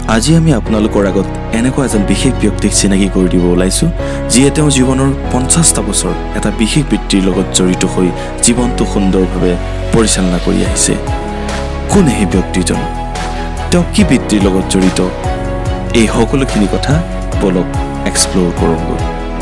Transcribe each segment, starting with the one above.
আজি আমি আপোনালোকৰ আগত এনেকুৱা এজন বিশেষ ব্যক্তিক চিনাকি কৰি দিব ওলাইছোঁ যিয়ে তেওঁ জীৱনৰ 50টা বছৰ এটা বিশেষ বৃত্তিৰ লগত জড়িত হৈ জীৱনটো সুন্দৰভাৱে পৰিচালনা কৰি আহিছে। কোন এই ব্যক্তিজন, তেওঁ কি বৃত্তিৰ লগত জড়িত, এই সকলোখিনি কথা বলক এক্সপ্ল'ৰ কৰোঁগৈ।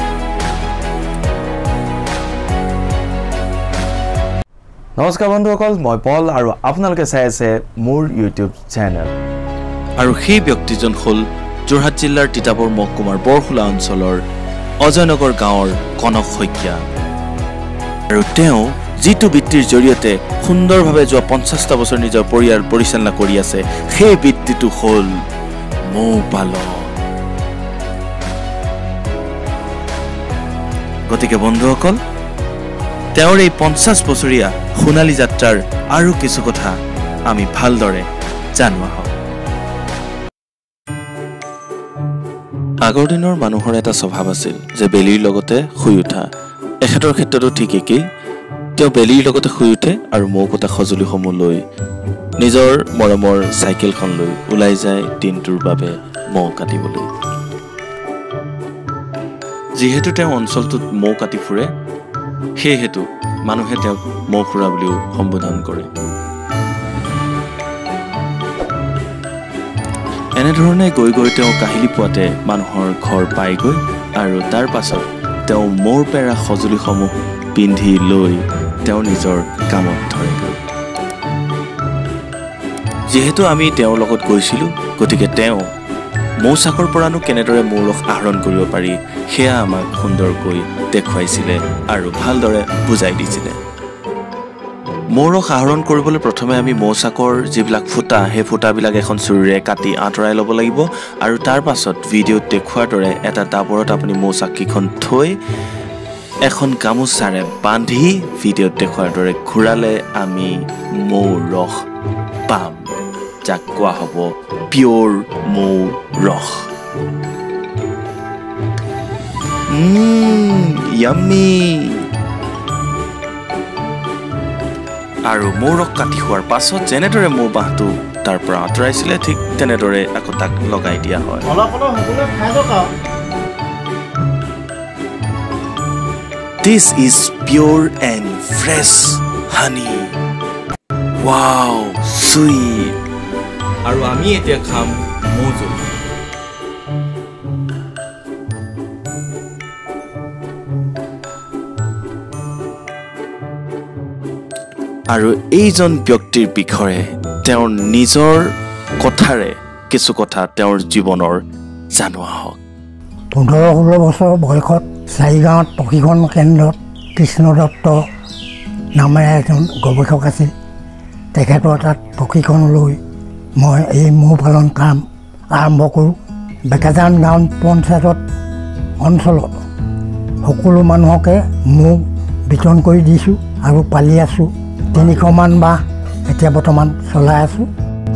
নমস্কাৰ বন্ধুসকল, মই পল আৰু আপোনালোকে চাই আছে মোৰ ইউটিউব চেনেল। আৰু সেই ব্যক্তিজন হ'ল যোৰহাট জিলাৰ তিতাবৰ মহকুমাৰ বৰখোলা অঞ্চলৰ অজয়নগৰ গাঁৱৰ কনক শইকীয়া। আৰু তেওঁ যিটো বৃত্তিৰ জৰিয়তে সুন্দৰভাৱে যোৱা 50টা বছৰ নিজৰ পৰিয়াল পৰিচালনা কৰি আছে, সেই বৃত্তিটো হ'ল মৌ পালন। গতিকে বন্ধুসকল, তেওঁৰ এই 50 বছৰীয়া সোণালী যাত্ৰাৰ আৰু কিছু কথা আমি ভালদৰে জানো আহক। আগৰ দিনৰ মানুহৰ এটা স্বভাৱ আছিল যে বেলিৰ লগতে শুই উঠা। এখেতৰ ক্ষেত্ৰতো ঠিক একেই। তেওঁ বেলিৰ লগতে শুই উঠে আৰু মৌ কটা সঁজুলিসমূহ লৈ নিজৰ মৰমৰ চাইকেলখন লৈ ওলাই যায় দিনটোৰ বাবে মৌ কাটিবলৈ। যিহেতু তেওঁ অঞ্চলটোত মৌ কাটি ফুৰে, সেয়েহেতু মানুহে তেওঁক মৌখুৰা বুলিও সম্বোধন কৰে। এনেধৰণে গৈ গৈ তেওঁ কাহিলী পোৱাতে মানুহৰ ঘৰ পায়গৈ আৰু তাৰ পাছত তেওঁ মৌৰ পেৰা সঁজুলিসমূহ পিন্ধি লৈ তেওঁ নিজৰ কামত ধৰেগৈ। যিহেতু আমি তেওঁৰ লগত গৈছিলোঁ, গতিকে তেওঁ মৌচাকৰ পৰানো কেনেদৰে মৌ ৰস আহৰণ কৰিব পাৰি সেয়া আমাক সুন্দৰকৈ দেখুৱাইছিলে আৰু ভালদৰে বুজাই দিছিলে। মৌ ৰস আহৰণ কৰিবলৈ প্ৰথমে আমি মৌচাকৰ যিবিলাক ফুটা, সেই ফুটাবিলাক এখন চুৰিৰে কাটি আঁতৰাই ল'ব লাগিব আৰু তাৰ পাছত ভিডিঅ'ত দেখুৱাৰ দৰে এটা ডাবৰত আপুনি মৌচাককেইখন থৈ এখন গামোচাৰে বান্ধি ভিডিঅ'ত দেখুৱাৰ দৰে ঘূৰালে আমি মৌ ৰস পাম, যাক কোৱা হ'ব পিয়'ৰ মৌ ৰস। য়াম্মি। আৰু মৌ ৰস কাটি হোৱাৰ পাছত যেনেদৰে মৌ বাঁহটো তাৰ পৰা আঁতৰাইছিলে, ঠিক তেনেদৰে আকৌ তাক লগাই দিয়া হয়। This is pure and fresh honey. Wow, sweet. আৰু আমি এতিয়া খাম মৌজোল। আৰু এইজন ব্যক্তিৰ বিষয়ে তেওঁৰ নিজৰ কথাৰে কিছু কথা তেওঁৰ জীৱনৰ জানো আহক। 15-16 বছৰ বয়সত চাৰিগাঁৱত প্ৰশিক্ষণ কেন্দ্ৰত কৃষ্ণ দত্ত নামেৰে এজন গৱেষক আছিল। তেখেতৰ তাত প্ৰশিক্ষণ লৈ মই এই মৌ পালন কাম আৰম্ভ কৰোঁ। বেকাজান গাঁও পঞ্চায়তত অঞ্চলত সকলো মানুহকে মৌ বিতৰণ কৰি দিছোঁ আৰু পালি আছোঁ। 300মান বাঁহ এতিয়া বৰ্তমান চলাই আছোঁ।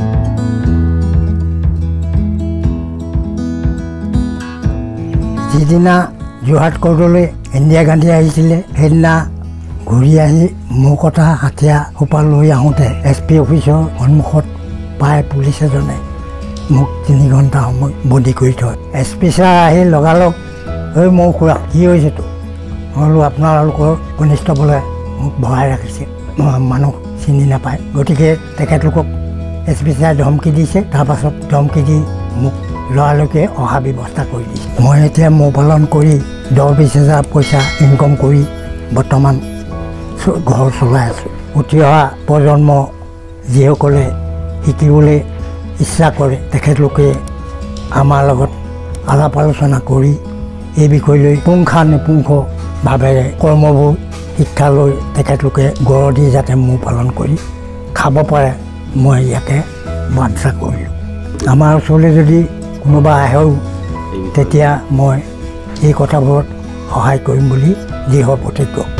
যিদিনা যোৰহাট কোৰ্টলৈ ইন্দিৰা গান্ধী আহিছিলে, সেইদিনা ঘূৰি আহি মৌ কটা হাতীয়া সোপা লৈ আহোঁতে SP অফিচৰ সন্মুখত পাই পুলিচ এজনে মোক 3 ঘণ্টা সময় বন্দী কৰি থয়। SP ছাৰ আহি লগালগ, ঐ মৌখুৰা কি হৈছেতো? মই বোলো আপোনালোকৰ কনিষ্টবলে মোক ভৰাই ৰাখিছে, মানুহ চিনি নাপায়। গতিকে তেখেতলোকক SP ছাৰে ধমকি দিছে। তাৰপাছত ধমকি দি মোক লৰালৰিকে অহা ব্যৱস্থা কৰি দিছে। মই এতিয়া মৌ পালন কৰি 10-20 হাজাৰ পইচা ইনকম কৰি বৰ্তমান ঘৰ চলাই আছোঁ। উঠি অহা প্ৰজন্ম যিসকলে শিকিবলৈ ইচ্ছা কৰে, তেখেতলোকে আমাৰ লগত আলাপ আলোচনা কৰি এই বিষয় লৈ পুংখানুপুংখভাৱেৰে কৰ্মবোৰ শিক্ষা লৈ তেখেতলোকে গঢ় দি যাতে মৌ পালন কৰি খাব পাৰে, মই ইয়াকে বাঞ্ছা কৰিলোঁ। আমাৰ ওচৰলৈ যদি কোনোবা আহেও, তেতিয়া মই এই কথাবোৰত সহায় কৰিম বুলি দৃঢ় প্ৰতিজ্ঞ।